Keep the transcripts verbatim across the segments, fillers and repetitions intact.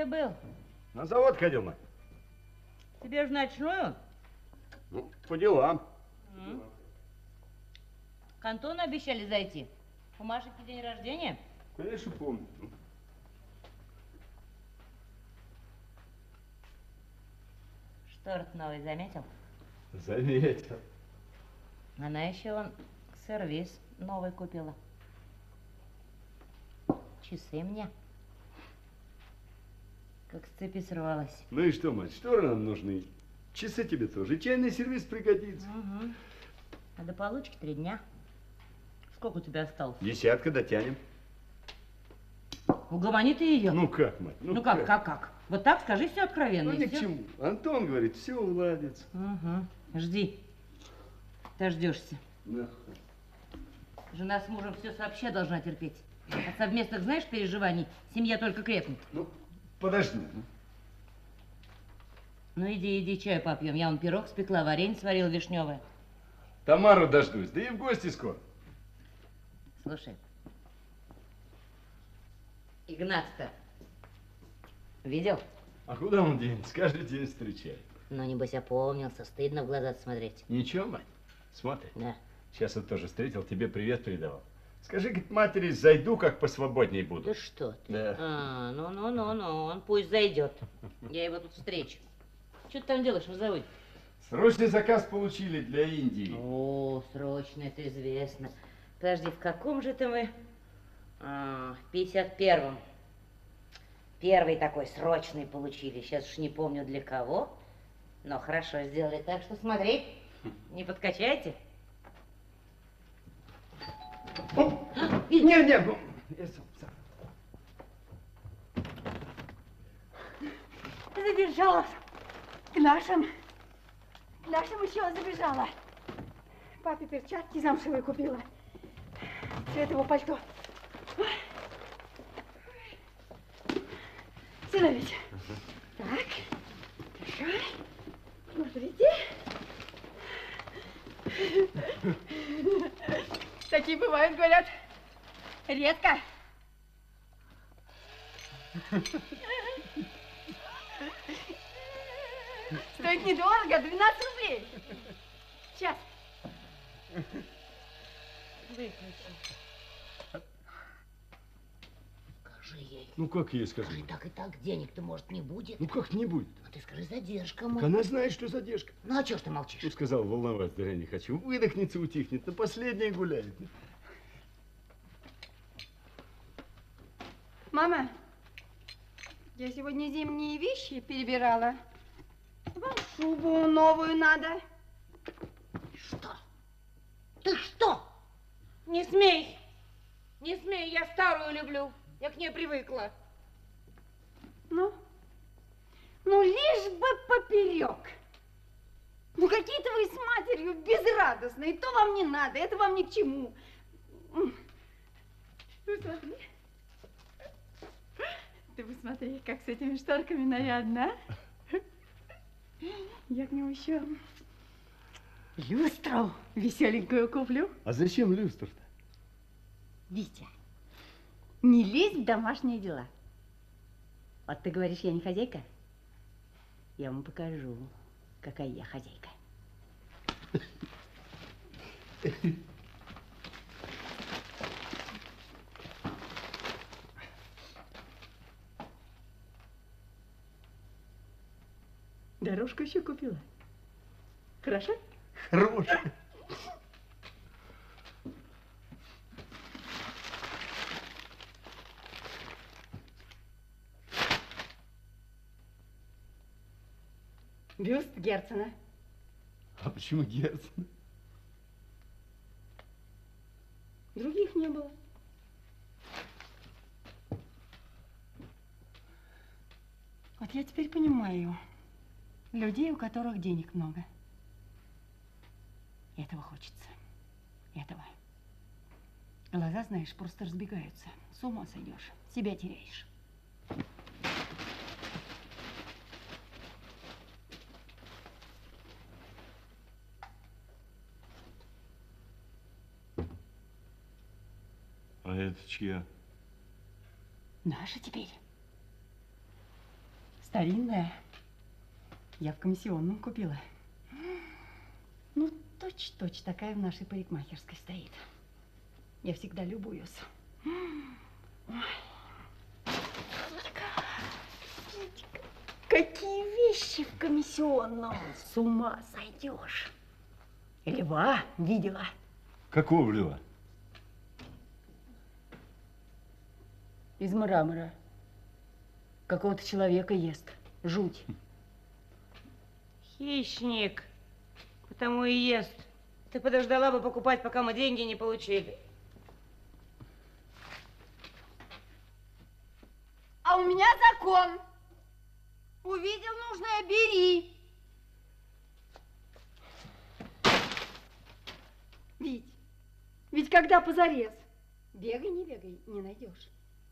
где был? На завод ходил, мать. Тебе же ночную? Ну, по делам. Mm. К Антону обещали зайти. У Машеньки день рождения? Конечно, помню. Шторт новый заметил? Заметил. Она еще вон сервиз новый купила. Часы мне. Как с цепи сорвалась. Ну и что, мать, что нам нужны? Часы тебе тоже. Чайный сервис пригодится. Угу. А до получки три дня. Сколько у тебя осталось? Десятка дотянем. Угомони ты ее. Ну как, мать? Ну, ну как, как, как, как? Вот так скажи все откровенно. Ну ни к чему. Антон говорит, все уладится. Угу. Жди. Дождешься. Да. Жена с мужем все сообща должна терпеть. От совместных, знаешь, переживаний семья только крепнет. Ну, подожди. Ну иди, иди, чай попьем. Я вон пирог спекла, варенье сварила вишневое. Тамару дождусь, да и в гости скоро. Слушай, Игнат-то видел? А куда он денется? Каждый день встречает. Ну, небось, опомнился. Стыдно в глаза смотреть. Ничего, мать, смотри. Да. Сейчас вот тоже встретил, тебе привет передавал. Скажи, говорит, матери, зайду, как посвободней буду. Да что ты? Да. А, ну-ну-ну-ну, он пусть зайдет. Я его тут встречу. Что ты там делаешь в заводе? Срочный заказ получили для Индии. О, срочно, это известно. Подожди, в каком же это мы? А, в пятьдесят первом. Первый такой срочный получили. Сейчас уж не помню для кого. Но хорошо сделали. Так что смотри, не подкачайте. Не, не, ну, я сам, сам. Задержалась. К нашим. К нашим еще забежала. Папе перчатки замшевые купила. Цвет его пальто. Сынович. Так. Хорошо. Смотрите. Такие бывают, говорят, редко. Стоит недорого, двенадцать рублей. Сейчас. Выключи. Скажи ей. Ну как ей скажу? Скажи, так и так денег-то, может, не будет. Ну как не будет? А ты скажи, задержка, Так может. она знает, что задержка. Ну, а чего ж ты молчишь? Ну, сказал, волноваться зря не хочу. Выдохнется, утихнет, на последнее гуляет. Мама, я сегодня зимние вещи перебирала. Вам шубу новую надо. Что? Ты что? Не смей. Не смей, я старую люблю. Я к ней привыкла. Ну? Ну, лишь бы поперек. Ну, какие-то вы с матерью безрадостные. То вам не надо, это вам ни к чему. Ты смотри. Ты посмотри, как с этими шторками нарядно, а? Я к нему еще люстру веселенькую куплю. А зачем люстр-то? Витя, не лезь в домашние дела. Вот ты говоришь, я не хозяйка? Я вам покажу, какая я хозяйка. Дорожку еще купила. Хорошо? Хорошо. Бюст Герцена. А почему Герцена? Других не было. Вот я теперь понимаю людей, у которых денег много. Этого хочется. Этого. Глаза, знаешь, просто разбегаются. С ума сойдешь. Себя теряешь. А это чья? Наша теперь. Старинная. Я в комиссионном купила. Ну, точь-точь такая в нашей парикмахерской стоит. Я всегда любуюсь. Ой. Какие вещи в комиссионном. С ума сойдешь. Льва видела. Какого льва? Из мрамора. Какого-то человека ест. Жуть. Хищник. Потому и ест. Ты подождала бы покупать, пока мы деньги не получили. А у меня закон. Увидел нужное, бери. Ведь, ведь когда позарез, бегай, не бегай, не найдешь.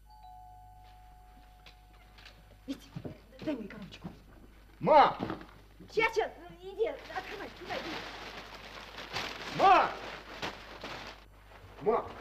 Ведь, дай мне коробочку. Ма! Сейчас, сейчас, иди, открывай, кидай. Ма! Ма!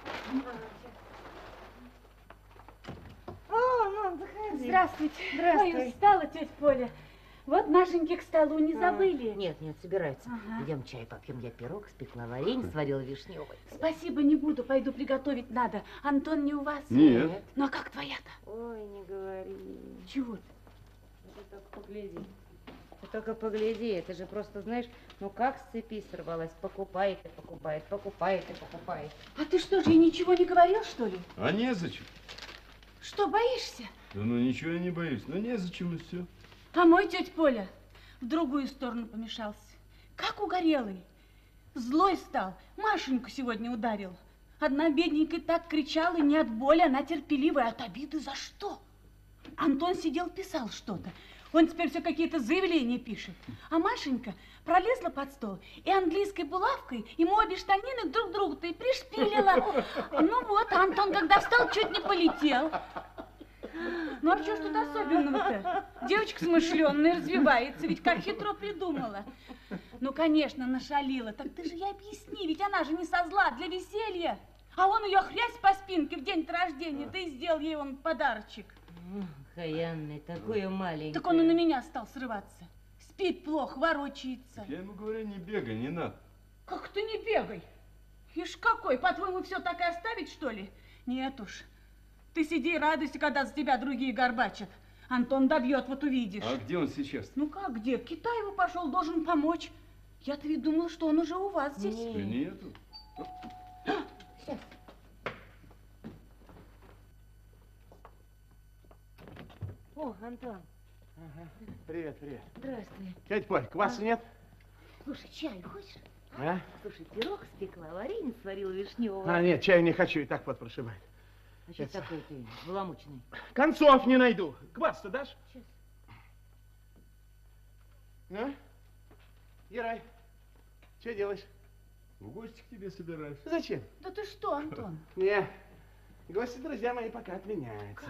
О, мам, заходи. Здравствуйте. Здравствуй. Ой, устала, тетя Поля. Вот Машеньке к столу не забыли. А, нет, нет, собирается. Ага. Идем чай попьем. Я пирог спекла, варенье сварила вишневый. Спасибо, не буду, пойду приготовить надо. Антон не у вас? Нет. Ну, а как твоя-то? Ой, не говори. Чего ты? Ты только погляди. Ты только погляди. Это же просто, знаешь, ну как с цепи сорвалась. Покупает и покупает, покупает и покупает. А ты что же, ей ничего не говорил, что ли? А незачем. Что, боишься? Да ну ничего я не боюсь. Ну незачем и все. А мой тетя Поля в другую сторону помешался. Как угорелый. Злой стал. Машеньку сегодня ударил. Одна бедненькая так кричала, не от боли, она терпеливая. От обиды за что? Антон сидел, писал что-то. Он теперь все какие-то заявления пишет. А Машенька пролезла под стол и английской булавкой ему обе штанины друг к другу-то и пришпилила. Ну вот, а Антон, когда встал, чуть не полетел. Ну а что ж тут особенного-то? Девочка смышленная, развивается, ведь как хитро придумала. Ну, конечно, нашалила. Так ты же ей объясни, ведь она же не со зла, для веселья. А он ее хрясь по спинке в день рождения, ты сделал ей он подарочек. Хаянный, такую маленькую. Так он и на меня стал срываться. Спит плохо, ворочается. Я ему говорю, не бегай, не надо. Как ты не бегай? Ишь какой, по-твоему, все так и оставить, что ли? Нет уж. Ты сиди и радуйся, когда за тебя другие горбачат. Антон добьет, вот увидишь. А где он сейчас? Ну как где? В Китай его пошел, должен помочь. Я-то ведь думала, что он уже у вас здесь. Не. Да нету. Сейчас. О, Антон. Ага. Привет, привет. Здравствуй. Тетя Поль, кваса А? нет? Слушай, чай хочешь? А? Слушай, пирог спекла, варенье сварила вишневого. А, нет, чаю не хочу, и так вот прошибает. А что это- такой ты баламучный? Концов не найду. Квас-то дашь? Сейчас. Ну? Ярай, что делаешь? В гости к тебе собираюсь. Зачем? Да ты что, Антон? Не, гости, друзья мои, пока отменяются.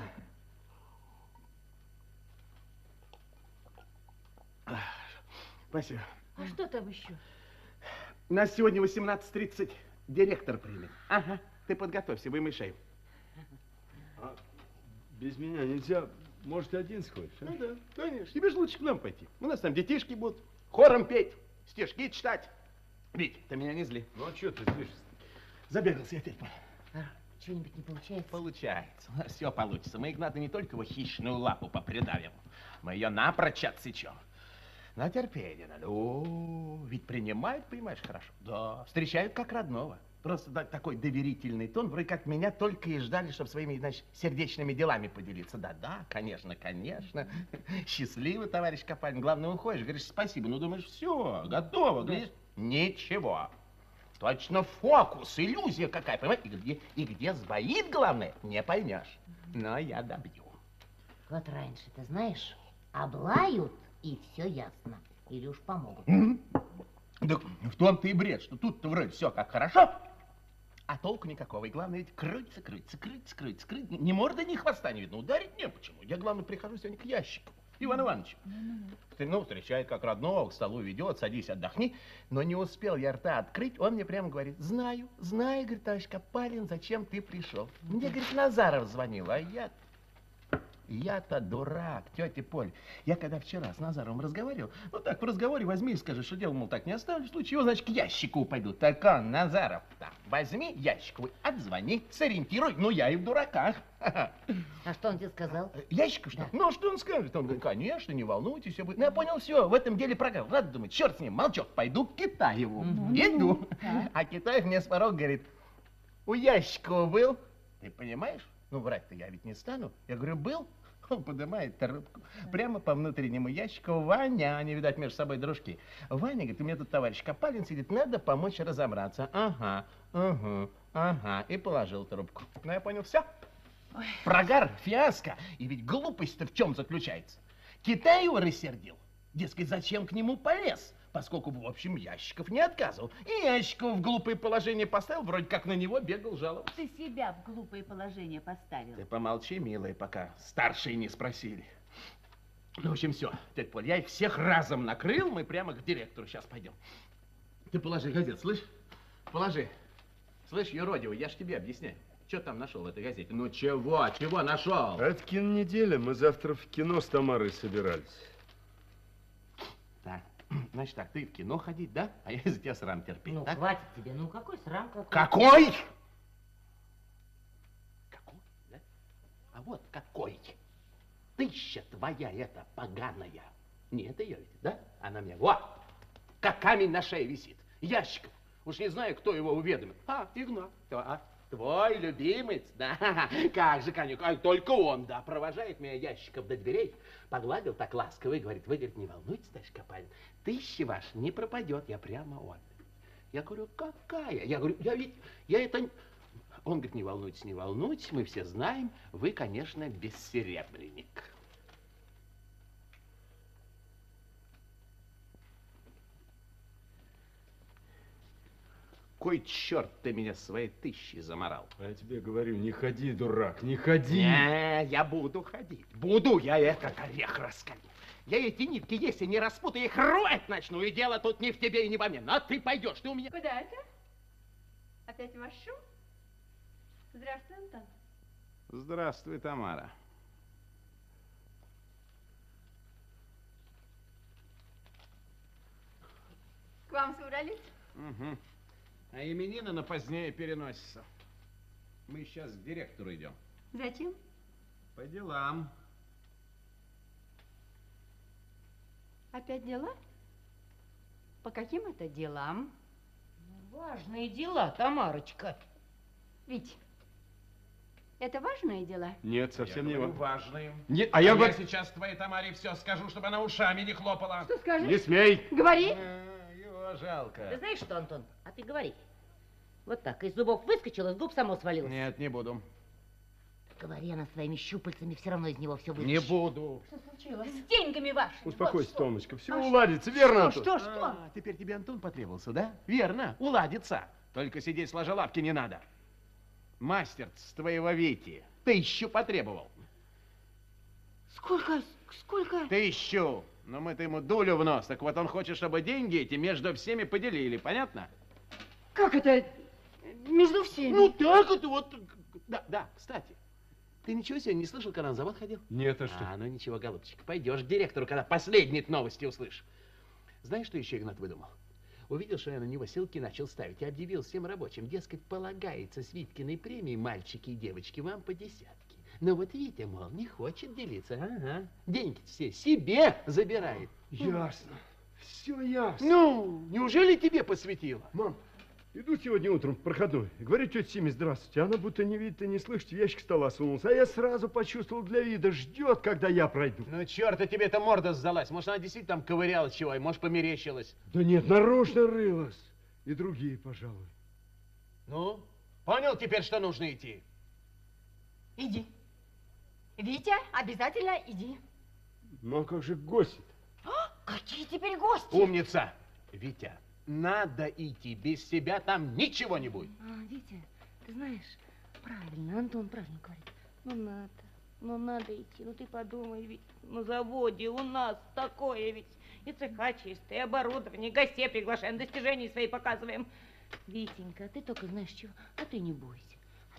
Ах, спасибо. А что там еще? У нас сегодня восемнадцать тридцать директор примет. Ага, ты подготовься, вымышай. А без меня нельзя. Может, один сходишь? А? Ну да, конечно. Тебе же лучше к нам пойти. У нас там детишки будут хором петь, стишки читать. Вить, ты меня не зли. Ну а что ты слышишь? Забегался я, тетя Поля. А, что-нибудь не получается? Получается, все получится. Мы, Игната, не только его хищную лапу попридавим, мы ее напрочь отсечем. Но терпение надо. О, ведь принимают, понимаешь, хорошо. Да, встречают как родного. Просто да, такой доверительный тон, вроде как меня только и ждали, чтобы своими, значит, сердечными делами поделиться. Да-да, конечно, конечно. Счастливый, товарищ Копалин. Главное, уходишь, говоришь спасибо. Ну, думаешь, все, готово, глядишь. Ничего. Точно фокус, иллюзия какая, понимаешь? И где, и где сбоит, главное, не поймешь. Но я добью. Вот раньше, ты знаешь, облают, и все ясно. Или уж помогут. Да в том-то и бред, что тут-то вроде все как хорошо, а толку никакого. И главное, ведь крыться, крыться, крыться, крыться, крыться. Ни морды, ни хвоста не видно. Ударить не почему. Я, главное, прихожу сегодня к ящику. Иван Иванович. Ну, встречает как родного, к столу ведет, садись, отдохни. Но не успел я рта открыть, он мне прямо говорит: знаю, знаю, говорит, товарищ Копалин, зачем ты пришел. Мне, говорит, Назаров звонил, а я... Я-то дурак, тетя Поль. Я когда вчера с Назаром разговаривал, ну так в разговоре возьми и скажи, что дело, мол, так не оставлю, в случае чего, значит, к ящику пойду. Так он, Назаров, да, возьми ящик, отзвони, сориентируй, ну я и в дураках. А что он тебе сказал? Ящика что? Да. Ну, а что он скажет? Он говорит, конечно, не волнуйтесь, все будет. Ну, я понял, все, в этом деле программа. Надо думать, черт с ним, молчок, пойду к Китаеву. Иду. А Китаев мне с порога говорит, у Ящикова был. Ты понимаешь? Ну, врать-то я ведь не стану. Я говорю, был? Он поднимает трубку. Прямо по внутреннему ящику. Ваня, они, видать, между собой дружки. Ваня говорит, у меня тут товарищ Копалин сидит, надо помочь разобраться. Ага, ага, ага. И положил трубку. Ну, я понял, все. Прогар, фиаско. И ведь глупость-то в чем заключается? Китай его рассердил. Дескать, зачем к нему полез? Поскольку, в общем, Ящиков не отказывал. И Ящиков в глупое положение поставил, вроде как на него бегал жаловаться. Ты себя в глупое положение поставил. Ты помолчи, милая, пока старшие не спросили. Ну, в общем, все, тетя Поль, я их всех разом накрыл, мы прямо к директору сейчас пойдем. Ты положи газет, слышь? Положи. Слышь, юродивый, я ж тебе объясняю. Что там нашел в этой газете? Ну чего, чего нашел? А это кинонеделя, мы завтра в кино с Тамарой собирались. Так, значит так, ты в кино ходить, да? А я из-за тебя срам терпеть, Ну, так? хватит тебе. Ну, какой срам какой? Какой? Какой, да? А вот какой. Тыща твоя эта поганая. Не это ее ведь, да? Она мне, вот, как камень на шее висит. Ящиков. Уж не знаю, кто его уведомил. А, Игнат. А, твой любимец, да? Как же, конюк, а только он, да, провожает меня Ящиков до дверей, погладил так ласково и говорит, вы, говорит, не волнуйтесь, товарищ Копалин, тысяча ваша не пропадет, я прямо он. Я говорю, какая? Я говорю, я ведь, я это... Он говорит, не волнуйтесь, не волнуйтесь, мы все знаем, вы, конечно, бессеребренник. Кой черт ты меня своей тысячей заморал? А я тебе говорю, не ходи, дурак, не ходи. Не, я буду ходить. Буду я этот орех раскалить. Я эти нитки, если не распутаю, их рвать начну. И дело тут не в тебе и не во мне. Но ты пойдешь, ты у меня... Куда это? Опять ваш шум? Здравствуй, Антон. Здравствуй, Тамара. К вам собрались? Угу. А именины на позднее переносятся. Мы сейчас к директору идем. Зачем? По делам. Опять дела? По каким это делам? Важные дела, Тамарочка. Вить, это важные дела? Нет, совсем не говорю, важно. важные. Нет, А а я, я говорю... сейчас твоей Тамаре все скажу, чтобы она ушами не хлопала. Что скажешь? Не смей. Говори. А, его Ты жалко. знаешь что, Антон? А ты говори. Вот так, из зубов выскочила, с губ само свалилось. Нет, не буду. Говори, она своими щупальцами все равно из него все Не вытащит. буду. Что случилось? С деньгами вашими. Успокойся, Вот что. Томочка, все уладится, верно, Антон? Что, что? А, теперь тебе Антон потребовался, да? Верно, уладится. Только сидеть сложа лапки не надо. Мастер с твоего Вити тысячу потребовал. Сколько, сколько? Тысячу. Но мы-то ему дулю в нос. Так вот он хочет, чтобы деньги эти между всеми поделили. Понятно? Как это между всеми? Ну так это вот. Да, да, кстати. Ты ничего сегодня не слышал, когда на завод ходил? Нет, а что? А, ну ничего, голубчик. Пойдешь к директору, когда последние новости услышишь. Знаешь, что еще Игнат выдумал? Увидел, что я на него ссылки начал ставить и объявил всем рабочим, дескать, полагается с Виткиной премией, мальчики и девочки, вам по десятке. Но вот Витя, мол, не хочет делиться. Ага. Деньги все себе забирает. Ясно. Все ясно. Ну, неужели тебе посвятило? Мам, иду сегодня утром в проходной. Говорю тете Симе здравствуйте. Она будто не видит и не слышит, в ящик стола сунулся. А я сразу почувствовал для вида, ждет, когда я пройду. Ну, черт, а тебе эта морда сдалась. Может, она действительно там ковырялась чего, и может, померещилась. Да нет, нарочно рылась. И другие, пожалуй. Ну, понял теперь, что нужно идти? Иди. Витя, обязательно иди. Ну, а как же гости-то? Какие теперь гости? Умница. Витя, надо идти. Без тебя там ничего не будет. А, Витя, ты знаешь, правильно, Антон правильно говорит. Ну надо, ну надо идти. Ну ты подумай, ведь на заводе у нас такое ведь. И цеха чистые, и оборудование, гостей приглашаем, достижения свои показываем. Витенька, ты только знаешь чего? А ты не бойся, а ты не бойся.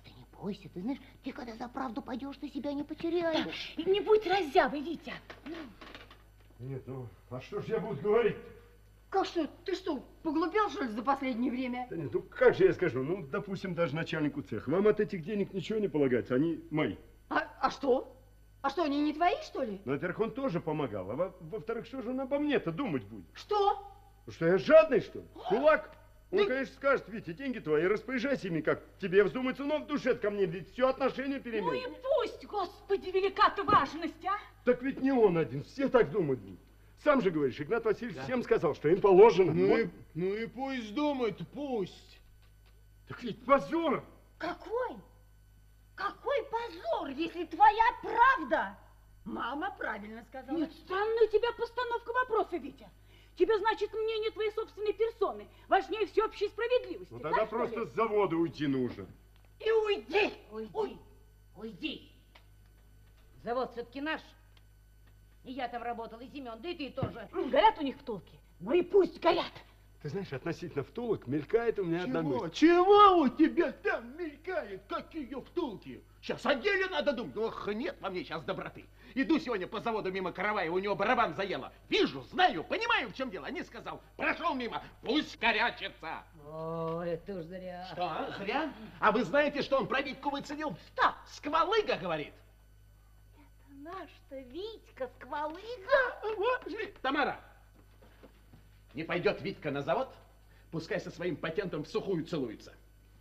бойся, ты знаешь, ты когда за правду пойдешь, ты себя не потеряешь. Не будь раззявой, Витя. Нет, ну, а что ж я буду говорить? Как что? Ты что, поглупел, что ли, за последнее время? Да нет, ну как же я скажу? Ну, допустим, даже начальнику цеха. Вам от этих денег ничего не полагается, они мои. А, а что? А что, они не твои, что ли? Ну, во-первых, он тоже помогал, а во- во-вторых, что же он обо мне-то думать будет? Что? Ну, что я жадный, что ли? Кулак? Он, конечно, скажет: Витя, деньги твои, распоряжайся ими, как тебе вздумается, но в душе ко мне ведь все отношение Ну переменит. и пусть, Господи, велика ты важность, а? Так ведь не он один, все так думать будут. Сам же говоришь, Игнат Васильевич всем сказал, что им положено. Ну, Вот. и, ну и пусть думают, пусть. Так ведь позор! Какой? Какой позор, если твоя правда? Мама правильно сказала. Нет, странная у тебя постановка вопроса, Витя. Тебе, значит, мнение твоей собственной персоны важнее всеобщей справедливости. Ну тогда так, что просто ли? с завода уйти нужно. И уйди. Уйди, уйди. Завод все-таки наш. И я там работал, и Семен, да и ты тоже. Горят у них втулки. Ну и пусть горят. Ты знаешь, относительно втулок мелькает у меня одна Чего? мысль. Чего у тебя там мелькает? Какие втулки? Сейчас о деле надо думать. Ох, нет во мне сейчас доброты. Иду сегодня по заводу мимо Караваева, у него барабан заело. Вижу, знаю, понимаю, в чем дело. Не сказал, прошел мимо, пусть корячится. О, это уж зря. Что, а? Зря? А вы знаете, что он про Витьку выцедил? Что? Сквалыга, говорит. Наш-то Витька сквалыга. Вот же. Тамара, не пойдет Витька на завод, пускай со своим патентом в сухую целуется.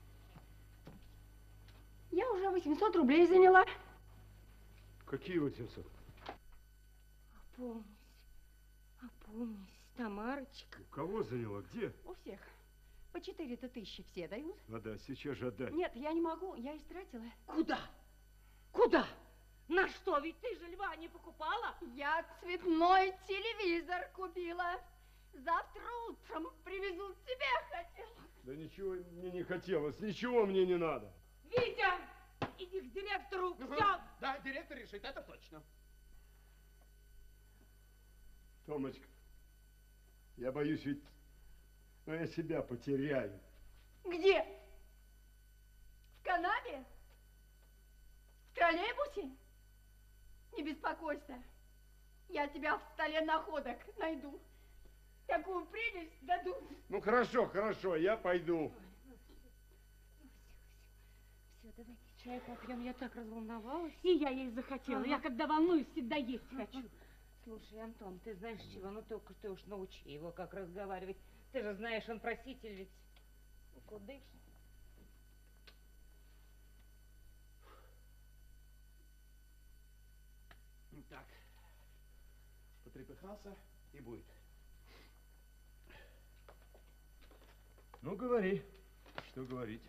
Я уже восемьсот рублей заняла. Какие восемьсот? Опомнись, опомнись, Тамарочка. У кого заняла? Где? У всех. По четыре-то тысячи все дают. Отдай, сейчас же отдай. Нет, я не могу, я истратила. Куда? Куда? На что? Ведь ты же льва не покупала? Я цветной телевизор купила. Завтра утром привезу тебе, хотела. Да ничего мне не хотелось, ничего мне не надо. Витя, иди к директору, Угу. все. Да, директор решит, это точно. Томочка, я боюсь, ведь ну, я себя потеряю. Где? В канаве? В троллейбусе? Не беспокойся. Я тебя в столе находок найду. Такую прелесть дадут. Ну хорошо, хорошо, я пойду. Все, давайте чай попьем, я так разволновалась. И я ей захотела. Ага. Я когда волнуюсь, всегда есть хочу. Слушай, Антон, ты знаешь чего? Ну только ты уж научи его, как разговаривать. Ты же знаешь, он проситель ведь. Ну, кудыш. Так, потрепыхался и будет. Ну говори, что говорить.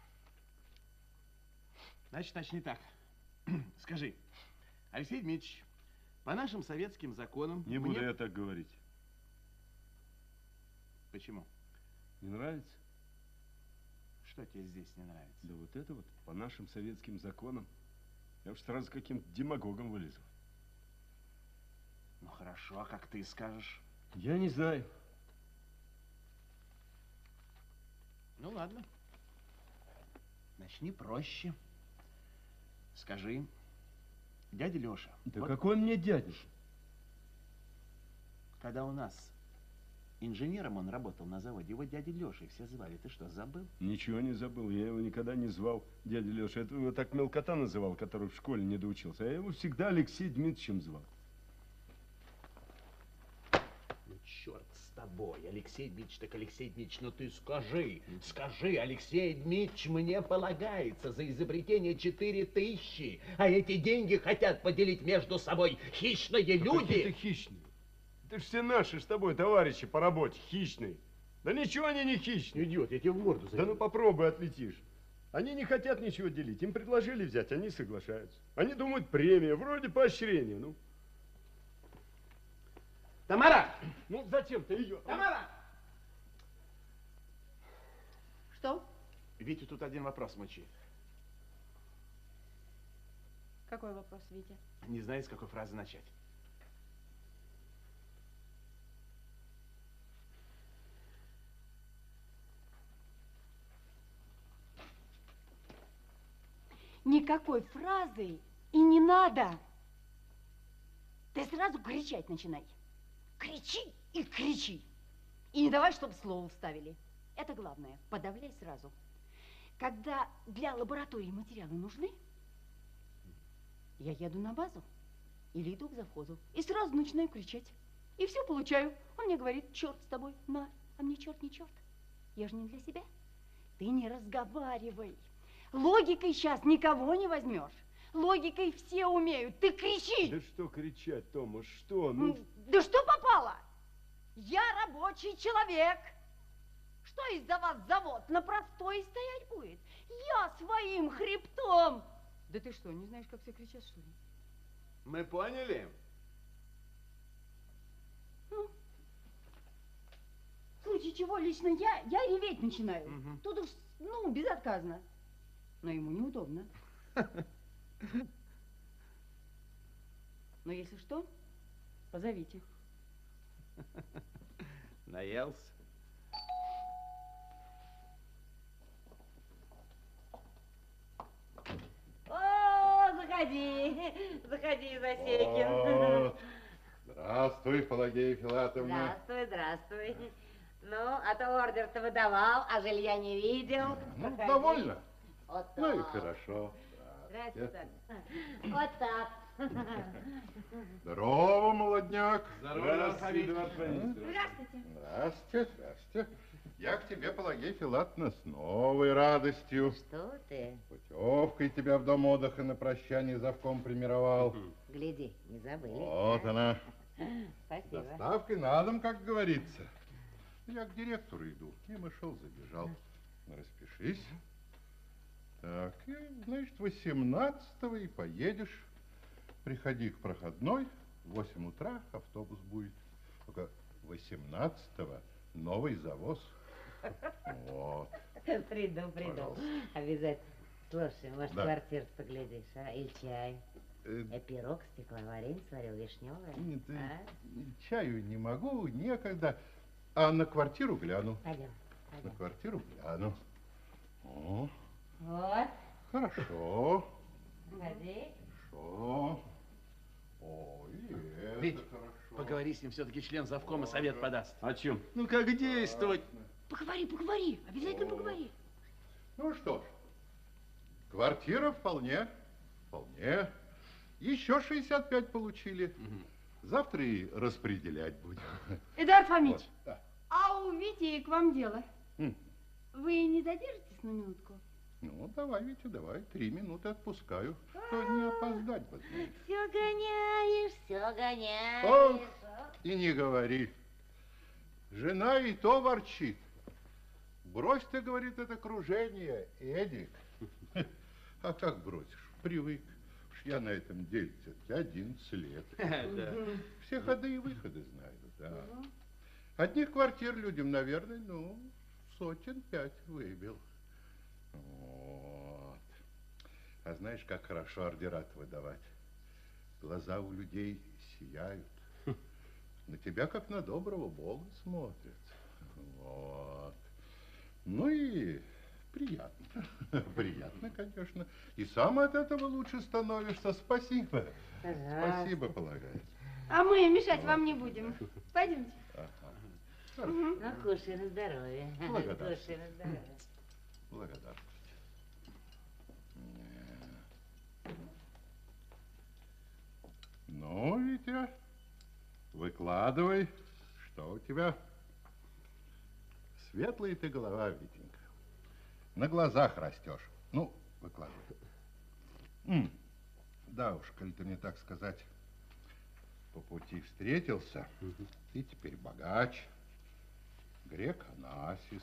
Значит, начни так. Скажи, Алексей Дмитриевич, по нашим советским законам... Не мне- буду я так говорить. Почему? Не нравится? Что тебе здесь не нравится? Да вот это вот по нашим советским законам. Я уж сразу каким-то демагогом вылезу. Ну хорошо, а как ты скажешь? Я не знаю. Ну ладно. Начни проще. Скажи, дядя Леша, Да вот какой мне дядя? когда у нас инженером он работал на заводе, его дядя Леша все звали. Ты что, забыл? Ничего не забыл, я его никогда не звал дядя Леша. Это его так мелкота называл, который в школе не доучился. А я его всегда Алексей Дмитриевичем звал. Ну, черт с тобой, Алексей Дмитриевич, так Алексей Дмитриевич, ну ты скажи, скажи, Алексей Дмитриевич, мне полагается за изобретение четыре тысячи, а эти деньги хотят поделить между собой хищные Какие-то люди. хищные. Это ж все наши с тобой товарищи по работе, хищные. Да ничего они не хищные. Идиот, я тебе в морду Да ну попробуй отлетишь. Они не хотят ничего делить. Им предложили взять, они соглашаются. Они думают, премия, вроде поощрения. Ну, Тамара! ну зачем ты ее? Тамара! Что? Витя тут один вопрос мучит. Какой вопрос, Витя? Не знает, с какой фразы начать. никакой фразы и не надо. Ты сразу кричать начинай. Кричи и кричи. И не давай, чтобы слово вставили. Это главное. Подавляй сразу. Когда для лаборатории материалы нужны, я еду на базу или иду к завхозу и сразу начинаю кричать. И все получаю. Он мне говорит, черт с тобой, на, а мне черт не черт. Я же не для себя. Ты не разговаривай. Логикой сейчас никого не возьмешь. Логикой все умеют. Ты кричи. Да что кричать, Тома, что? Ну... Да что попало? Я рабочий человек. Что из-за вас завод на простой стоять будет? Я своим хребтом. Да ты что, не знаешь, как все кричат, что ли? Мы поняли. Ну, в случае чего лично я, я реветь начинаю. Угу. Тут уж, ну, безотказно. Но ему неудобно. Но если что, позовите. Наелся. О, заходи, заходи, Засекин. Вот. Здравствуй, Пелагея Филатовна. Здравствуй, здравствуй. Ну, а то ордер-то выдавал, а жилья не видел. Ну, Заходи. довольно. Вот Ну и так. хорошо. Здравствуйте. Вот так. Здорово, молодняк. Здорово, Фомич. Здравствуйте. Здравствуйте, здравствуйте. Я к тебе, Пелагея Филатовна, с новой радостью. Что ты? Путевкой тебя в дом отдыха на прощание завком примировал. Гляди, не забыли. Вот она. Спасибо. Доставкой на дом, как говорится. Я к директору иду. Мимо шел, забежал. Распишись. Так, и, значит, восемнадцатого и поедешь. Приходи к проходной. В восемь утра автобус будет. Только восемнадцатого новый завоз. Вот. Приду, приду. Пожалуйста. Обязательно. Слушай, может, Да. квартиру поглядишь, а? Или чай? Э, Я пирог с стекловарень сварил, вишневый. Нет, э, А? чаю не могу, некогда. А на квартиру гляну. Пойдем, На пойдем. квартиру гляну. О, Вот, хорошо. ходи. Хорошо. Ой, это Вить, хорошо. поговори с ним, все-таки член завкома совет подаст. О чем? Ну, как действовать? Поговори, поговори, обязательно поговори. Ну что ж, квартира вполне, вполне. Еще шестьдесят пять получили. Завтра и распределять будем. Эдуард Фомич, Вот, да. а у Вити к вам дело. М. Вы не задержитесь на минутку? Ну, давай, Витя, давай. Три минуты отпускаю. Что не опоздать бы. знаешь. Все гоняешь, все гоняешь. Ох, и не говори. Жена и то ворчит. Брось ты, говорит, это кружение, Эдик. А как бросишь? Привык. Уж я на этом деле все-таки одиннадцать лет. Да. Все ходы и выходы знаю, да. Одних квартир людям, наверное, ну, сотен пять выбил. Вот. А знаешь, как хорошо ордера выдавать? Глаза у людей сияют. На тебя, как на доброго Бога, смотрят. Вот. Ну и приятно. Приятно, конечно. И сам от этого лучше становишься. Спасибо. Пожалуйста. Спасибо, полагаю. А мы мешать вам не будем. Пойдемте. Ага. Ну, кушай на здоровье. Благодарствую. Кушай на здоровье. Благодарствуйте. Ну, Витя, выкладывай, что у тебя? Светлая ты голова, Витенька. На глазах растешь. Ну, выкладывай. М, Да уж, коль ты мне, так сказать, по пути встретился, ты теперь богач. Грек Анасис.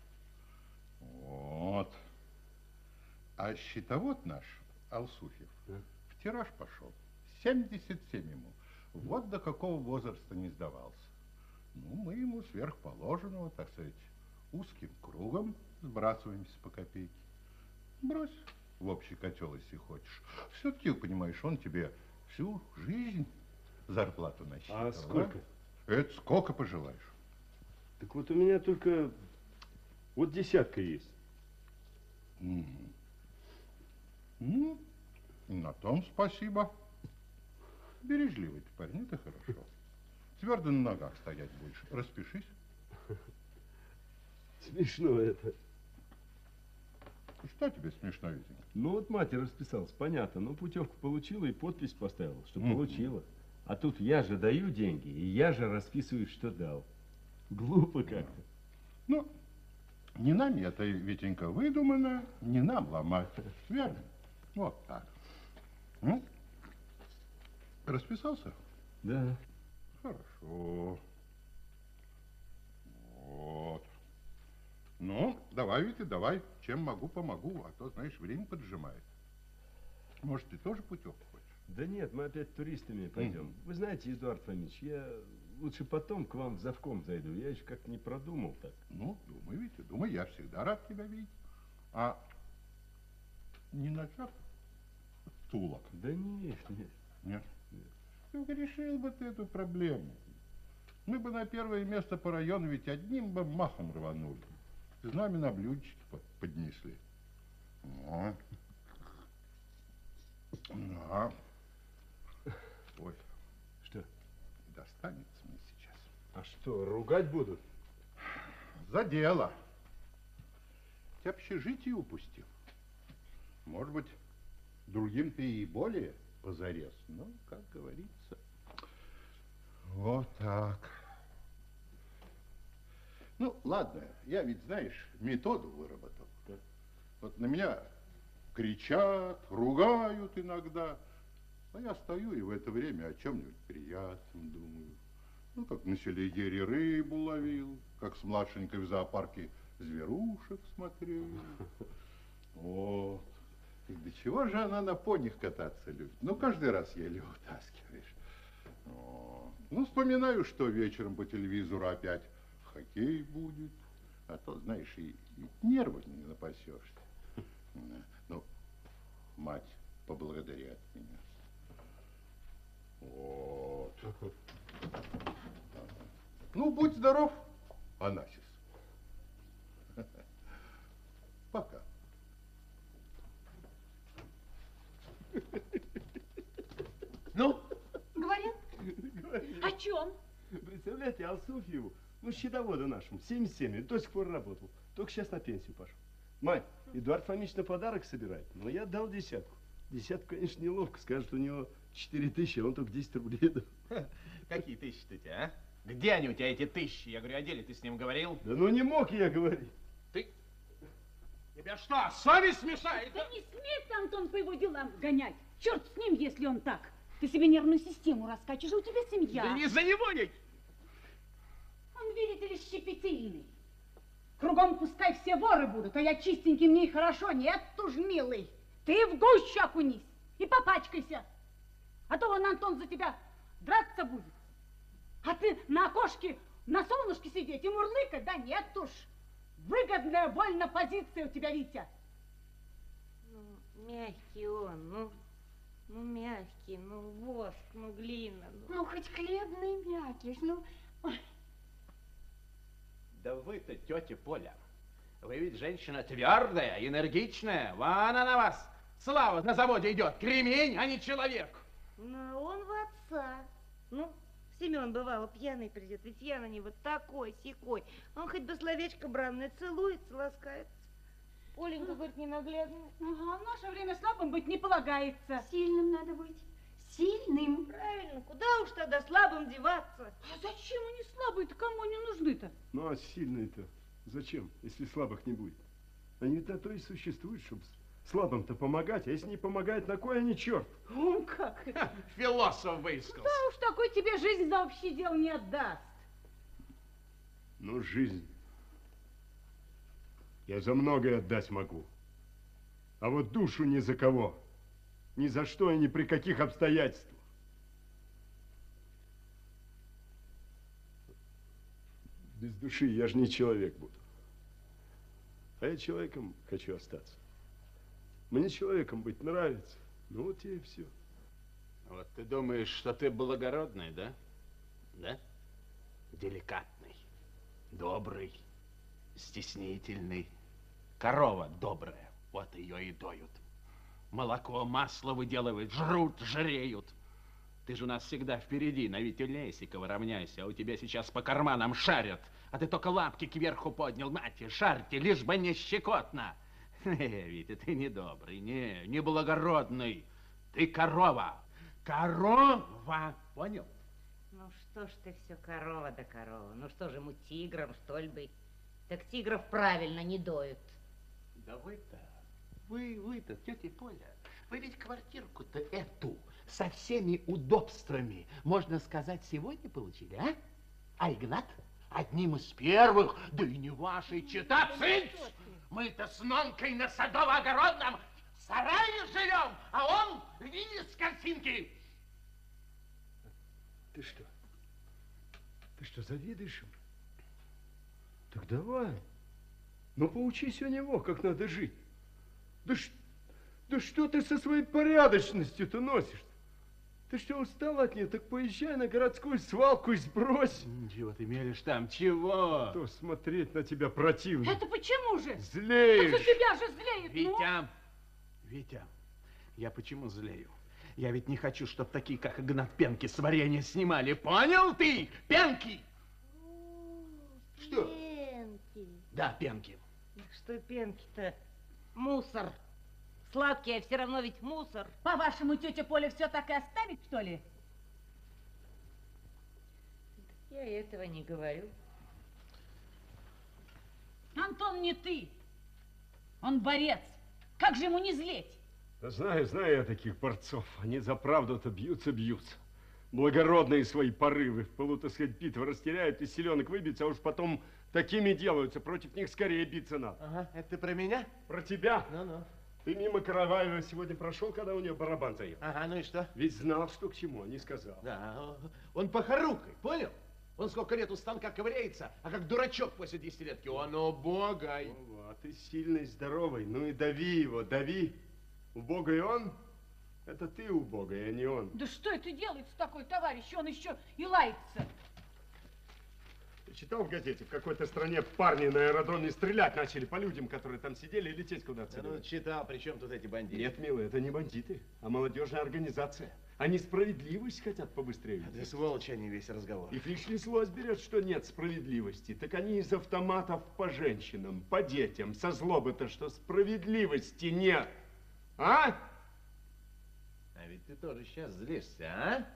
Вот. А счетовод наш, Алсуфьев, в тираж пошел. семьдесят семь ему. Вот до какого возраста не сдавался. Ну, мы ему сверхположенного, так сказать, узким кругом сбрасываемся по копейке. Брось в общий котел, если хочешь. Все-таки, понимаешь, он тебе всю жизнь зарплату насчитывал. А сколько? А? Это сколько пожелаешь. Так вот у меня только вот десятка есть. Мгм. Ну, на том спасибо. Бережливый ты парень, это хорошо. Твердо на ногах стоять будешь. Распишись. Смешно это. Что тебе смешно, Витенька? Ну вот мать расписалась, понятно. Ну путевку получила и подпись поставила, что Мгм. получила. А тут я же даю деньги, и я же расписываю, что дал. Глупо как-то. Ну, не нами это, Витенька, выдумано, не нам ломать. Верно? Вот так. Ну, расписался? Да. Хорошо. Вот. Ну, давай, Витя, давай. Чем могу, помогу. А то, знаешь, время поджимает. Может, ты тоже путевку хочешь? Да нет, мы опять туристами пойдем. Мгм. Вы знаете, Эдуард Фомич, я лучше потом к вам в завком зайду. Я еще как-то не продумал так. Ну, думай, Витя, думай, я всегда рад тебя видеть. А не начав Тулок? Да нет, нет. Нет? Ну, решил бы ты эту проблему. Мы бы на первое место по району ведь одним бы махом рванули. С нами на блюдечке под- поднесли. Ну. Да. Ой, Что? достанется мне сейчас. А что, ругать будут? За дело. Ты общежитие упустил. Может быть, другим ты и более позарез. Ну, как говорится. Вот так. Ну, ладно, я ведь, знаешь, методу выработал. Так. Вот на меня кричат, ругают иногда. А я стою и в это время о чем-нибудь приятном думаю. Ну, как на селигере рыбу ловил, как с младшенькой в зоопарке зверушек смотрел. Вот. И до чего же она на поних кататься любит? Ну, каждый раз еле утаскиваешь. Вот. Ну, вспоминаю, что вечером по телевизору опять хоккей будет. А то, знаешь, и, и нервы не напасешься. Ну, мать поблагодарят меня. Вот. Ну, будь здоров, Анасис. Пока. Ну? Говорят? О чем? Представляете, Алсуфьеву, ну, счетоводу нашему, семьдесят семь, до сих пор работал. Только сейчас на пенсию пошел. Мать, Эдуард Фомич на подарок собирает, но я дал десятку. Десятку, конечно, неловко. Скажет, у него четыре тысячи, а он только десять рублей дал. Какие тысячи-то у тебя, а? Где они у тебя, эти тысячи? Я говорю, о деле ты с ним говорил? Да ну не мог я говорить. Ты... Тебя что, совесть мешает? Да не смей ты, Антон, по его делам гонять. Черт с ним, если он так. Ты себе нервную систему раскачиваешь, а у тебя семья. Да не за него я... Он, видите ли, щепетильный. Кругом пускай все воры будут, а я чистенький, мне и хорошо. Нет уж, милый, ты в гущу окунись и попачкайся. А то он, Антон, за тебя драться будет. А ты на окошке, на солнышке сидеть и мурлыкать, да нет уж. Выгодная больно позиция у тебя, Витя. Ну, мягкий он, ну, ну мягкий, ну воск, ну глина. Ну. Ну, хоть хлебный мякиш, ну... Ой. Да вы-то, тетя Поля, вы ведь женщина твердая, энергичная. Вон она на вас. Слава на заводе идет. Кремень, а не человек. Ну, он в отца. Ну, Семен, бывало, пьяный придет, ведь я на него такой, сякой. Он хоть бы словечко бранное целуется, ласкается. Оленька, говорит, ненаглядная. Ага, в наше время слабым быть не полагается. Сильным надо быть. Сильным. Правильно, куда уж тогда слабым деваться? А зачем они слабые-то? Кому они нужны-то? Ну, а сильные-то зачем, если слабых не будет? Они на то и существуют, чтобы слабым-то помогать, а если не помогает, на кой они черт? Он как? Философ выискался. Да уж такой тебе жизнь за общее дело не отдаст. Ну, жизнь. Я за многое отдать могу. А вот душу ни за кого. Ни за что и ни при каких обстоятельствах. Без души я же не человек буду. А я человеком хочу остаться. Мне человеком быть нравится. Ну вот и все. Вот ты думаешь, что ты благородный, да? Да? Деликатный, добрый, стеснительный. Корова добрая, вот ее и доют. Молоко, масло выделывают, жрут, жиреют. Ты же у нас всегда впереди, на Витю Лесикова равняйся, а у тебя сейчас по карманам шарят, а ты только лапки кверху поднял. Нате, шарьте, лишь бы не щекотно. Витя, ты недобрый, не, не благородный. Ты корова. Корова, понял? Ну что ж ты все корова да корова. Ну что же ему тигром, что ли, быть? Так тигров правильно не доют. Да вы-то, вы, вы-то, тетя Поля, вы ведь квартирку-то эту со всеми удобствами, можно сказать, сегодня получили, а? А Игнат? Одним из первых, да и не вашей чета, цыц! Мы-то с Нонкой на садово-огородном сарае живем, а он, видишь, с картинки. Ты что? Ты что, завидуешь им? Так давай. Ну, поучись у него, как надо жить. Да, ш... да что ты со своей порядочностью-то носишь? Ты что, устал от нее? Так поезжай на городскую свалку и сбрось. Чего ты мелешь там? Чего? То смотреть на тебя противно. Это почему же? Злеешь. Это тебя же злеет, Витя, ну? Витя, я почему злею? Я ведь не хочу, чтобы такие, как Игнат, пенки с варенья снимали. Понял ты? Пенки! Что? Пенки. Да, пенки. Что пенки-то? Мусор. Сладкий, а все равно ведь мусор. По-вашему, тетя Поля все так и оставит, что ли? Я этого не говорю. Антон, не ты. Он борец. Как же ему не злеть? Знаю, знаю я таких борцов. Они за правду-то бьются-бьются. Благородные свои порывы в пылу, так сказать, битвы растеряют, из селенок выбьются, а уж потом такими делаются. Против них скорее биться надо. Ага, это ты про меня? Про тебя. Ну-ну. Ты мимо Караваева сегодня прошел, когда у нее барабан заехал? Ага, ну и что? Ведь знал, что к чему, а не сказал. Да, он похорукой, понял? Он сколько лет у станка ковыряется, а как дурачок после десятилетки, он убогой. О, а ты сильный, здоровый, ну и дави его, дави. Убогой он? Это ты убогой, а не он. Да что это делается такой, товарищ? Он еще и лается. Ты читал в газете, в какой-то стране парни на аэродроме стрелять начали по людям, которые там сидели, и лететь куда-то? Да ну читал, при чем тут эти бандиты? Нет, милый, это не бандиты, а молодежная организация. Они справедливость хотят побыстрее. Да сволочь они весь разговор. Их лишний злость берет, что нет справедливости. Так они из автоматов по женщинам, по детям, со злобы-то, что справедливости нет. А? А ведь ты тоже сейчас злишься, а?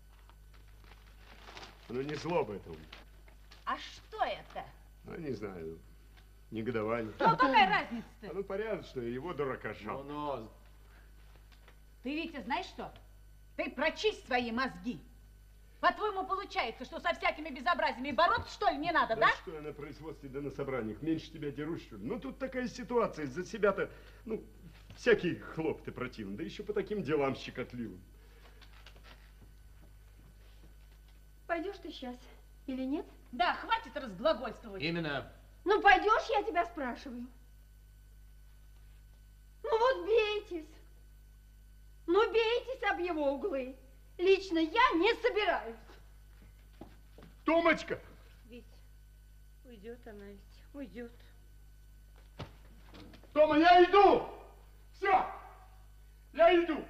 Ну не злоба это у них. А что это? Ну, не знаю, негодование. Ну, какая разница-то? А ну порядочно, его дурака жал. Ну, ну. Ты, Витя, знаешь что? Ты прочисть свои мозги. По-твоему, получается, что со всякими безобразиями бороться, что ли, не надо, да? Да что я на производстве да на собраниях? Меньше тебя дерусь, что ли? Ну, тут такая ситуация, из-за себя-то, ну, всякие хлопоты противны, да еще по таким делам щекотливым. Пойдешь ты сейчас или нет? Да, хватит разглагольствовать. Именно. Ну, пойдешь, я тебя спрашиваю. Ну, вот бейтесь. Ну, бейтесь об его углы. Лично я не собираюсь. Томочка! Ведь уйдет она ведь, уйдет. Тома, я иду! Все! Я иду!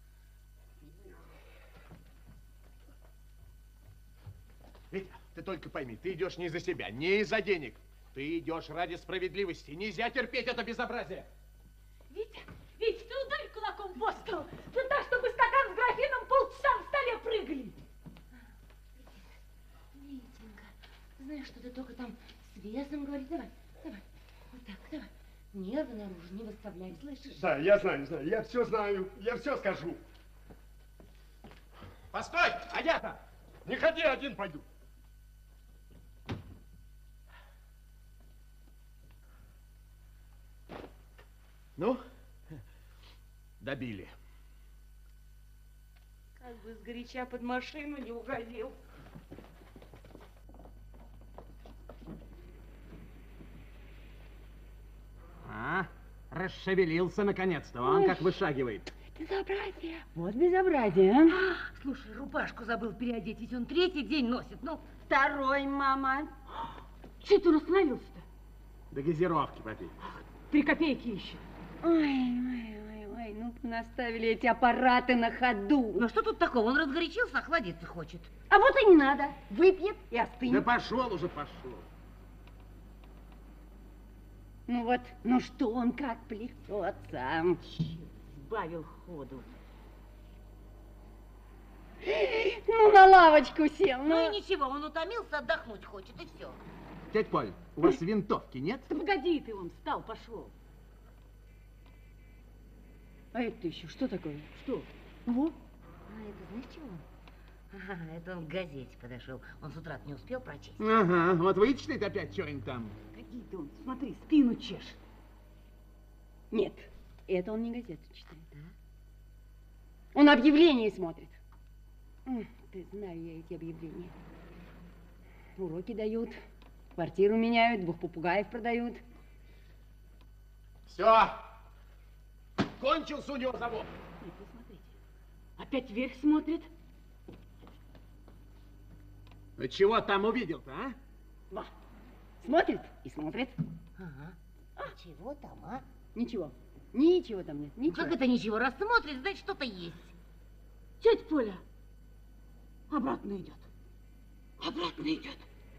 Витя, ты только пойми, ты идешь не из-за себя, не из-за денег. Ты идешь ради справедливости. Нельзя терпеть это безобразие. Витя, Витя, ты ударь кулаком по столу. Да так, чтобы стакан с графином полчаса на столе прыгали. Витенька, знаешь, что ты только там с весом говоришь? Давай, давай, вот так, давай. Нервы наружу не выставляй, слышишь? Да, я знаю, знаю, я все знаю, я все скажу. Постой, Агата! Не ходи, один пойду. Ну, добили. Как бы сгоряча под машину не угодил. А, расшевелился наконец-то, он как вышагивает. Безобразие. Вот безобразие, а? Слушай, рубашку забыл переодеть, ведь он третий день носит. Ну, Второй, мама. Че ты остановился-то? До газировки попей. Три копейки ищет. ой, ой, ой, ой, Ой, ну наставили эти аппараты на ходу. Ну что тут такого? Он разгорячился, охладиться хочет. А вот и не надо. Выпьет и остынет. Да пошел уже, пошел. Ну вот, ну что он как плетется. Сбавил ходу. Ну, на лавочку сел. Ну Ну, и ничего, он утомился, отдохнуть хочет, и все. Дядь Поль, у вас винтовки нет? да погоди ты, он встал, пошел. А это еще что такое? Что? Вот. А это знаешь чего? Ага, это он к газете подошел. Он с утра не успел прочесть. Ага, вот вычитает опять что-нибудь там. Погоди ты, он, смотри, спину чешет. Нет, это он не газету читает. Да? Он объявление смотрит. М, Ты знаю я эти объявления. Уроки дают, квартиру меняют, двух попугаев продают. Все. Кончился у него завод. Нет, посмотрите. Опять вверх смотрит. Ну чего там увидел-то, а? Во. Смотрит и смотрит. Ага. А чего там, а? Ничего. Ничего там нет. Ничего. Как это ничего? Раз смотрит, значит что-то есть. Тетя Поля, обратно идет. Обратно идет.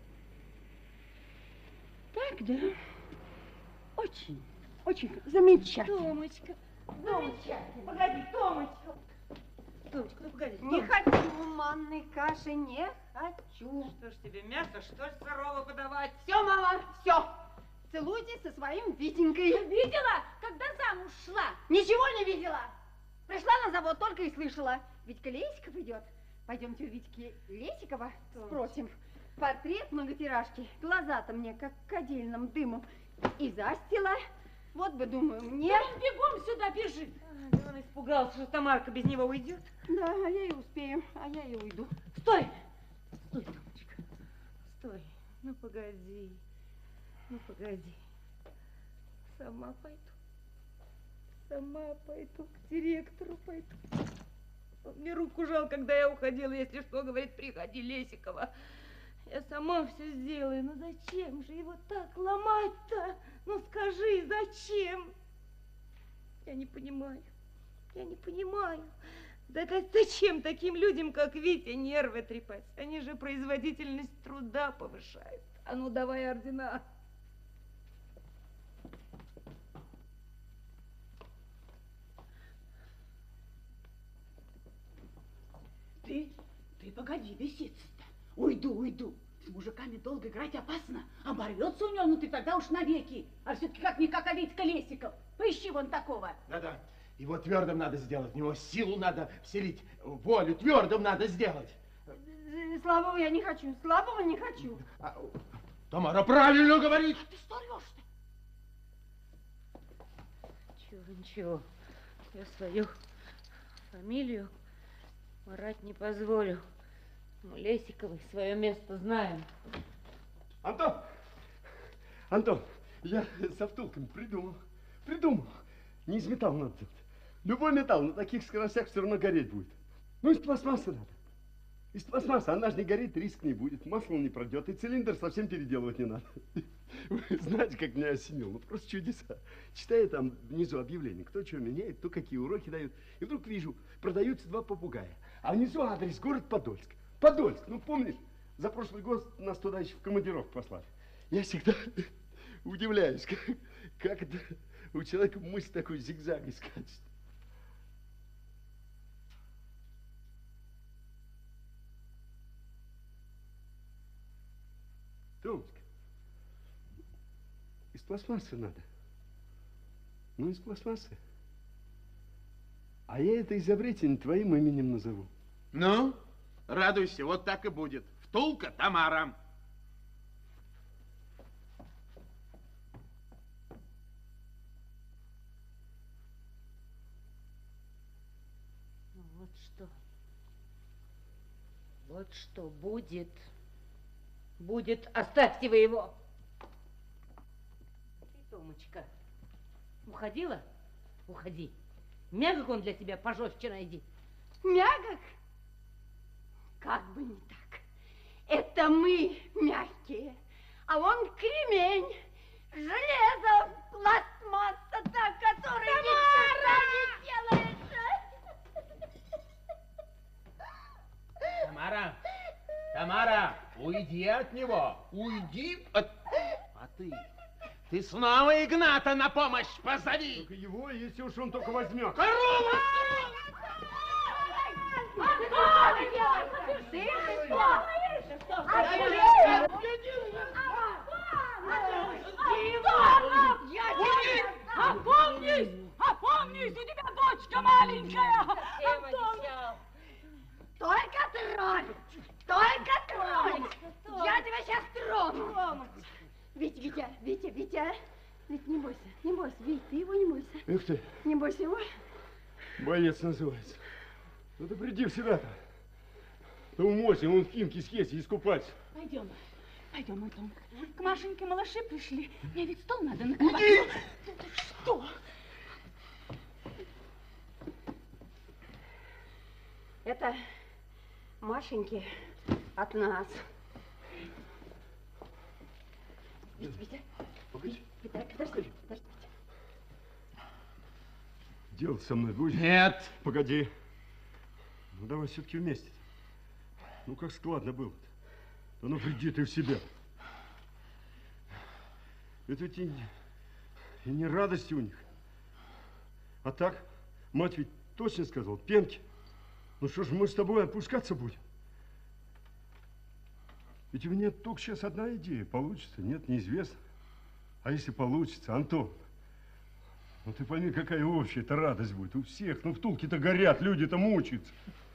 Так, да. Очень, очень замечательно. Томочка, Томочка, погоди, Томочка. Томочка, ну погоди. Не хочу манной каши, не хочу. Что ж тебе, мясо, что ли, сырого подавать? Все, мама, все. Целуйтесь со своим Витенькой. Видела, когда замуж шла? Ничего не видела. Пришла на завод, только и слышала. Витька Лесиков идет. Пойдемте у Витьки Лесикова спросим. Портрет многотиражки. Глаза-то мне как кадильным дымом. И застила. Вот бы, думаю, мне... Да он бегом сюда бежит. А, да он испугался, что Тамарка без него уйдет. Да, а я и успею, а я и уйду. Стой! Стой, Томочка, стой. Ну, погоди, ну, погоди. Сама пойду. Сама пойду, к директору пойду. Он мне руку жал, когда я уходила, если что, говорит, приходи, Лесикова. Я сама все сделаю. Ну зачем же его так ломать-то? Ну скажи, зачем? Я не понимаю. Я не понимаю. Да это зачем таким людям, как Витя, нервы трепать? Они же производительность труда повышают. А ну давай ордена. Ты, ты погоди беситься-то. Уйду, уйду. С мужиками долго играть опасно. Оборвется у него, ну ты тогда уж навеки. А все-таки как-никак а Витька Лесиков. Поищи вон такого. Да-да. Его твердым надо сделать. В него силу надо вселить, волю твердым надо сделать. Слабого я не хочу, слабого не хочу. А, Тамара правильно говорит. Ты что рвешь-то? Ничего, ничего. Я свою фамилию марать не позволю. Мы Лесиковы свое место знаем. Антон! Антон, я со втулками придумал. Придумал. Не из металла надо делать. Любой металл на таких скоростях все равно гореть будет. Ну, из пластмассы надо. Из пластмассы, она же не горит, риск не будет, масло не пройдет, и цилиндр совсем переделывать не надо. Вы знаете, как меня осенило? Ну, просто чудеса. Читаю там внизу объявление, кто что меняет, кто какие уроки дают. И вдруг вижу, продаются два попугая. А внизу адрес город Подольск. Подольск, ну помнишь, за прошлый год нас туда еще в командировку послали. Я всегда удивляюсь, как, как это у человека мысль такой зигзагой скачет. Томочка, из пластмассы надо. Ну, из пластмассы. А я это изобретение твоим именем назову. Ну, радуйся, вот так и будет. Втулка Тамара. Ну, вот что. Вот что будет. Будет, оставьте вы его. Ты, Томочка, уходила? Уходи. Мягок он для тебя, пожестче найди. Мягок? Как бы не так. Это мы мягкие, а он кремень, железо, пластмасса, та, которая ни черта не делает. Тамара, Тамара, уйди от него, уйди от... А ты, ты снова Игната на помощь позови. Только его, если уж он только возьмет. Корова! Ты что? Опомнись! Опомнись! У тебя дочка маленькая! Антон! Только тронь! Только тронь! Я тебя сейчас трону! Витя, Витя, Витя, Витя! Витя, не бойся, не бойся, Витя, ты его не бойся. Эх ты, Не бойся его. боец называется. Ну ты приди в себя-то. Да умойся, вон в Химки съесть и искупаться. Пойдем, пойдем, Антон. К Машеньке малыши пришли. Мне ведь стол надо накрывать. Что? Это Машеньке от нас. Витя, Витя, Погоди. Витя, подожди, подожди. Делать со мной будешь? Нет. Погоди. Ну давай все-таки вместе. Ну как складно было-то. Да ну приди ты в себя. Это ведь и, не- и не радости у них. А так, мать ведь точно сказала, пенки. Ну что ж, мы с тобой отпускаться будем? Ведь у меня только сейчас одна идея. Получится? Нет, неизвестно. А если получится, Антон, ну ты пойми, какая общая-то радость будет у всех. Ну втулки-то горят, люди-то мучаются.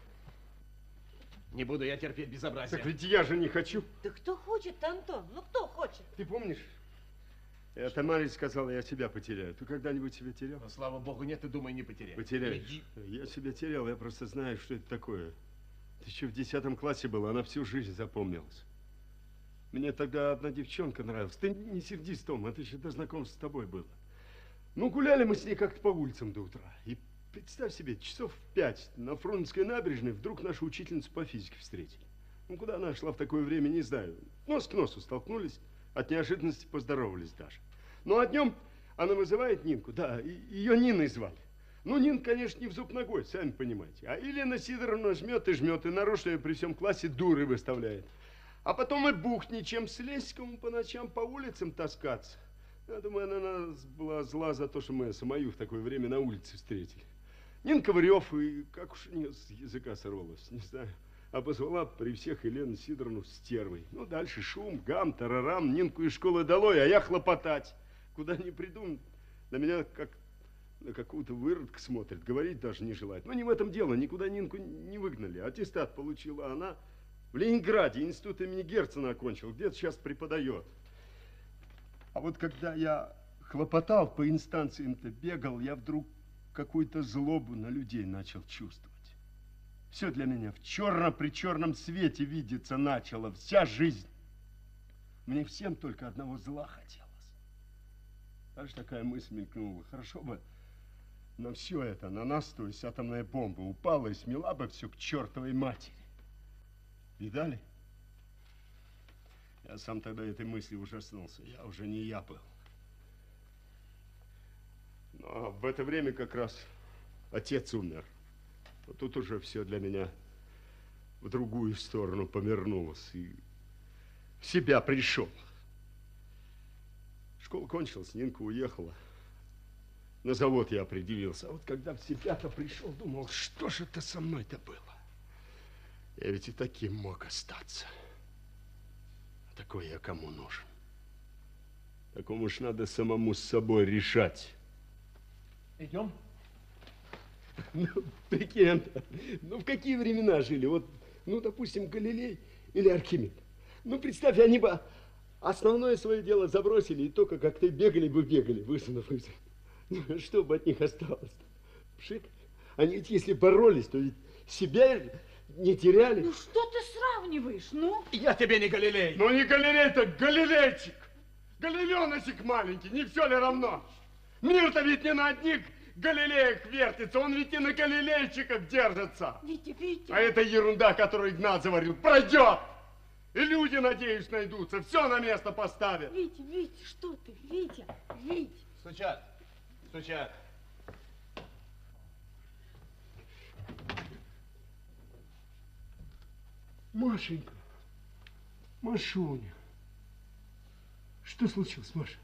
Не буду я терпеть безобразие. Так ведь я же не хочу. Да кто хочет, Антон? Ну кто хочет? Ты помнишь? Я Тамаре сказала, я себя потеряю. Ты когда-нибудь себя терял? Но, слава богу, нет, и думай, не потеряй. Потеряешь. Иди. Я себя терял, я просто знаю, что это такое. Ты еще в десятом классе была, она всю жизнь запомнилась. Мне тогда одна девчонка нравилась. Ты не сердись, Том, это еще до знакомства с тобой было. Ну, гуляли мы с ней как-то по улицам до утра. И представь себе, часов в пять на Фрунзенской набережной вдруг нашу учительницу по физике встретили. Ну, куда она шла в такое время, не знаю. Нос к носу столкнулись, от неожиданности поздоровались даже. Ну, а днем она вызывает Нинку, да, и ее Ниной звали. Ну, Нин, конечно, не в зуб ногой, сами понимаете. А Елена Сидоровна жмет и жмет, и нарочно ее при всем классе дурой выставляет. А потом и бухни, чем с Леськом по ночам по улицам таскаться. Я думаю, она на нас была зла за то, что мы самую в такое время на улице встретили. Нинка Врёв, и как уж у нее с языка сорвалось, не знаю. Обозвала при всех Елену Сидоровну стервой. Ну, дальше шум, гам, тарарам, Нинку из школы долой, а я хлопотать. Куда ни приду, на меня как на какого-то выродка смотрит, говорить даже не желает. Но не в этом дело, никуда Нинку не выгнали. Аттестат получила она в Ленинграде, институт имени Герцена окончил, где-то сейчас преподает. А вот когда я хлопотал по инстанциям-то, бегал, я вдруг какую-то злобу на людей начал чувствовать. Все для меня в черно-причерном свете видеться начало, вся жизнь. Мне всем только одного зла хотелось. Даже такая мысль мелькнула. Хорошо бы на все это, на нас, то есть атомная бомба, упала и смела бы все к чертовой матери. Видали? Я сам тогда этой мысли ужаснулся. Я уже не я был. Но в это время как раз отец умер. Вот тут уже все для меня в другую сторону повернулось. И в себя пришел. Школа кончилась, Нинка уехала. На завод я определился. А вот когда в себя-то пришел, думал, что же это со мной-то было? Я ведь и таким мог остаться. Такой я кому нужен? Такому уж надо самому с собой решать. Идем? Ну, прикинь, Антон, ну в какие времена жили? Вот, ну, допустим, Галилей или Архимед. Ну, представь, они бы основное свое дело забросили, и только как ты бегали бы бегали, высунув из. Ну, что бы от них осталось-то? Пшик. Они ведь если боролись, то ведь себя не теряли. Ну что ты сравниваешь, ну? Я тебе не Галилей. Ну не Галилей, так Галилейчик. Галилеоночек маленький, не все ли равно? Мир-то ведь не на одних Галилеях вертится, он ведь и на Галилейчиках держится. Витя, Витя. А это ерунда, которую Игнат заварил, пройдет. И люди, надеюсь, найдутся, все на место поставят. Витя, Витя, что ты, Витя, Витя. Стучат, стучат. Машенька, Машуня, что случилось, Маша?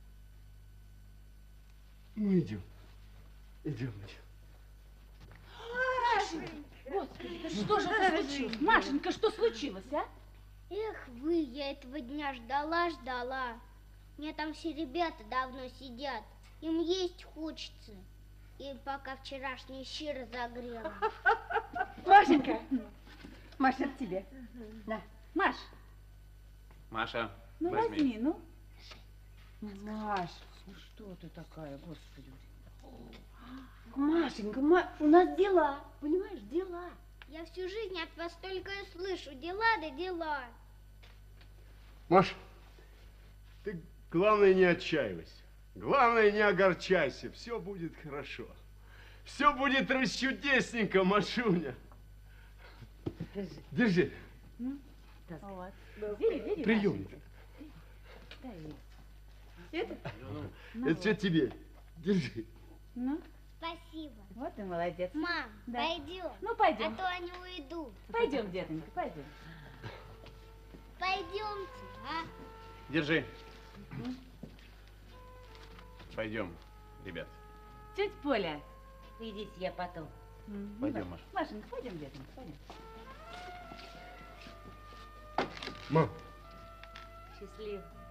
Ну, идем, идем, идем. Господи, да что же это случилось? Машенька, что случилось, а? Эх вы, я этого дня ждала, ждала. У меня там все ребята давно сидят. Им есть хочется. И пока вчерашние щи разогрела. Машенька, Маша, это тебе. На. Маш, Маша, ну возьми. возьми, ну. Маш, ну что ты такая, господи. Машенька, Ма... у нас дела, понимаешь, дела. Я всю жизнь от вас только и слышу. Дела да дела. Маша, ты главное не отчаивайся. Главное не огорчайся. Все будет хорошо. Все будет расчудесненько, Машуня. Держи. Вот. Бери, бери, Прием. Дай ей. Это? Это все тебе. Держи. Ну, Спасибо. вот и молодец. Мам, Да. пойдем. Ну, пойдем. А то они уйдут. Пойдем, детонька, пойдем. Пойдемте, а? Держи. Пойдем, ребят. Тетя Поля. Идите, я потом. М, Пойдем, ну, Маша. Машенька, пойдем, детонька, пойдем. Мам, Счастливо.